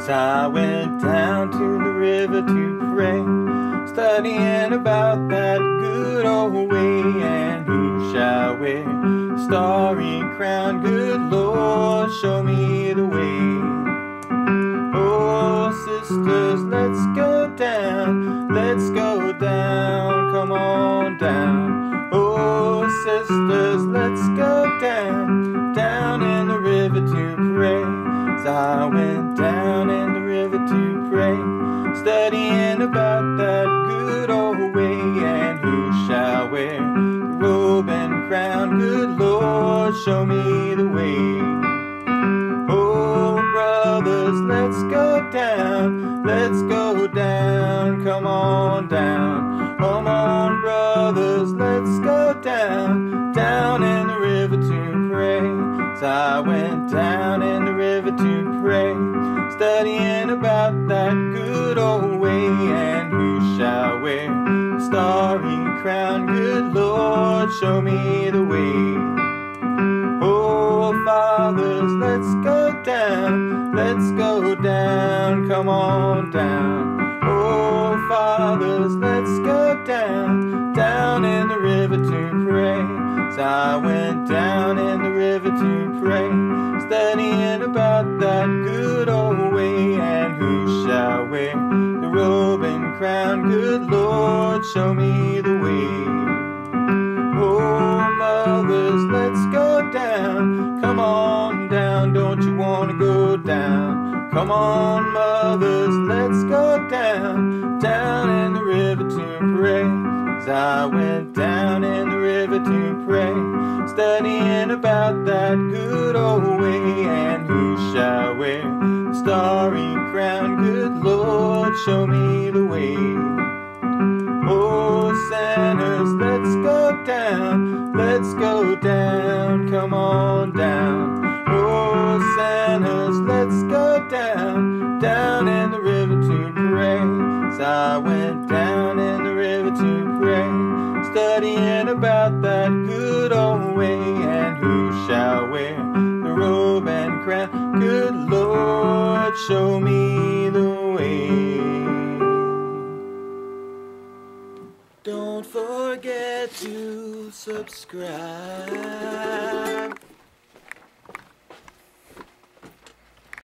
As I went down to the river to pray, studying about that good old way, and who shall wear the starry crown? Good Lord, show me the way. Oh, sisters, let's go down, come on down. Oh, sisters, let's go down in the river to pray. As I went down in the river to pray, studying about that good old way, and who shall wear the robe and crown? Good Lord, show me the way. Oh, brothers, let's go down, come on down. Come on, brothers, let's go down in the river to pray. As I went down in the river to pray, studying about that good old way, and who shall wear the starry crown? Good Lord, show me the way. Oh, fathers, let's go down, come on down. Oh, fathers, let's go down in the river to pray. As I went down in the river to pray, studying about that good old way, and who shall wear the robe and crown? Good Lord, show me the way. Oh, mothers, let's go down, come on down, don't you want to go down? Come on, mothers, let's go down in the river to pray. As I went down in the river to pray, studying about that good old way, and who shall wear the starry crown? Good Lord, show me the way. Oh, sinners, let's go down, come on down. Oh, sinners, let's go down in the river to pray. As I went down in the river to pray, studying about that good old way, and who shall wear the robe and crown? Good Lord, show me the way. Don't forget to subscribe.